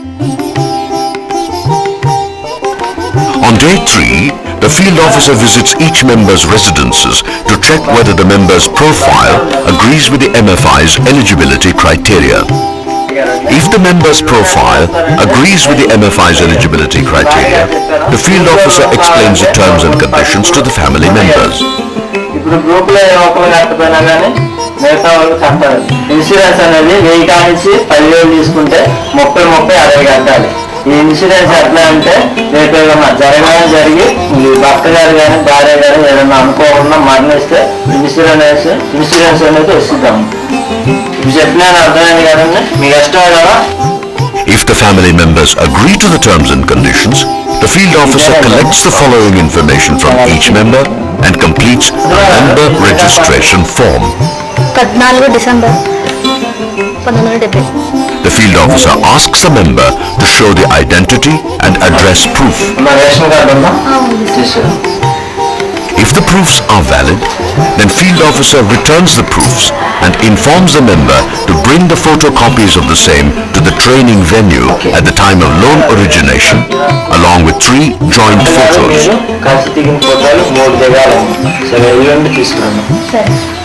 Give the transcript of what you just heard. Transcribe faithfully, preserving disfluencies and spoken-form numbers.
On day three, the field officer visits each member's residences to check whether the member's profile agrees with the M F I's eligibility criteria. If the member's profile agrees with the M F I's eligibility criteria, the field officer explains the terms and conditions to the family members. Insurance అనేది వెయ్యి కానించి పదివేలు తీసుకుంటే ముప్పై ముప్పై అరవై కట్టాలి. ఈ ఇన్సూరెన్స్ ఎట్లా అంటే రేపు ఏదన్నా జరగడం జరిగి మీ భర్త గారు కానీ భార్య గారు ఏదన్నా అనుకోకుండా మరణిస్తే ఇన్సూరెన్స్ ఇన్సూరెన్స్ అనేది వస్తుందాము. చెప్పినాను అర్థమైంది కదండి, మీకు ఇష్టమే కదా. If the family members agree to the terms and conditions, the field officer collects the following information from each member and completes a member registration form. పద్నాలుగు డిసెంబర్ పంతొమ్మిది వందల డెబ్బై. The field officer asks the member to show the identity and address proof. If the proofs are valid, then field officer returns the proofs and informs the member to bring the photocopies of the same to the training venue at the time of loan origination, along with three joint photos. సరే.